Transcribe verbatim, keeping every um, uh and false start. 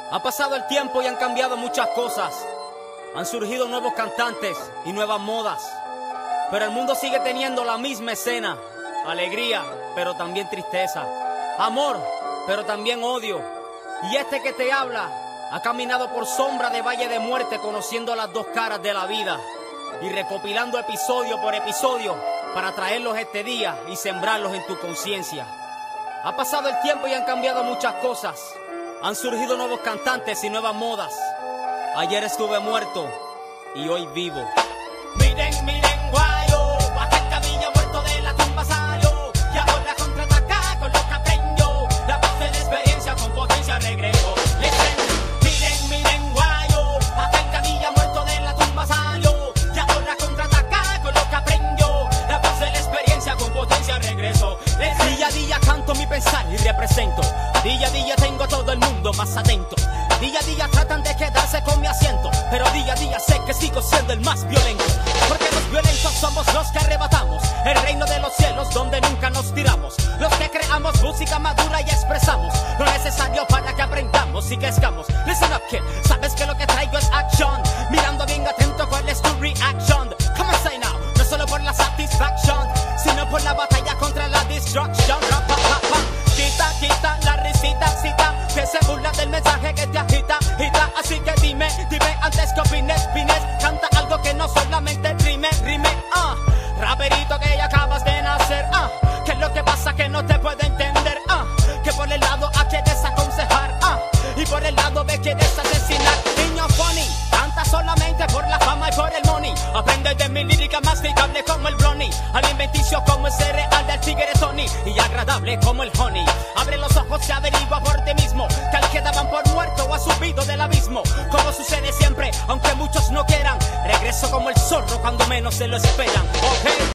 Ha pasado el tiempo y han cambiado muchas cosas. Han surgido nuevos cantantes y nuevas modas. Pero el mundo sigue teniendo la misma escena. Alegría, pero también tristeza. Amor, pero también odio. Y este que te habla ha caminado por sombra de valle de muerte, conociendo las dos caras de la vida y recopilando episodio por episodio para traerlos este día y sembrarlos en tu conciencia. Ha pasado el tiempo y han cambiado muchas cosas. Han surgido nuevos cantantes y nuevas modas. Ayer estuve muerto y hoy vivo. Miren, miren, guayo, aquel cabilla muerto de la tumba salió y ahora contraataca con lo que aprendió. La voz de la experiencia con potencia regresó. Listen. Miren, miren, guayo, aquel cabilla muerto de la tumba salió y ahora contraataca con lo que aprendió. La voz de la experiencia con potencia regresó. Listen. Día a día canto mi pensar y represento. Día a día tengo a todo el mundo más atento. Día a día tratan de quedarse con mi asiento, pero día a día sé que sigo siendo el más violento. Porque los violentos somos los que arrebatamos el reino de los cielos donde nunca nos tiramos. Los que creamos música madura y expresamos lo necesario para que aprendamos y crezcamos. Listen up, kid, sabes que lo que traigo es acción. Mirando bien atento cuál es tu reaction. Come on, say now, no solo por la satisfacción, sino por la batalla contra la destruction. Rap, pa, pa, pa. Quita, quita la risita, cita, que se burla del mensaje que te agita, agita. Así que dime, dime antes que opines, pines. Canta algo que no solamente rime, rime, ah uh. Raperito que ya acabas de nacer, ah uh. ¿Qué es lo que pasa que no te puedo entender? Ah uh. Que por el lado A quieres aconsejar, ah uh. Y por el lado B quieres asesinar. Niño funny, canta solamente por la fama y por el money. Aprende de mi lírica masticable como el brownie, alimenticio como el cereal del tigre Tony, y agradable como el honey. Abre los ojos y averigua por ti mismo que al que daban por muerto o ha subido del abismo. Como sucede siempre, aunque muchos no quieran, regreso como el zorro cuando menos se lo esperan. Okay.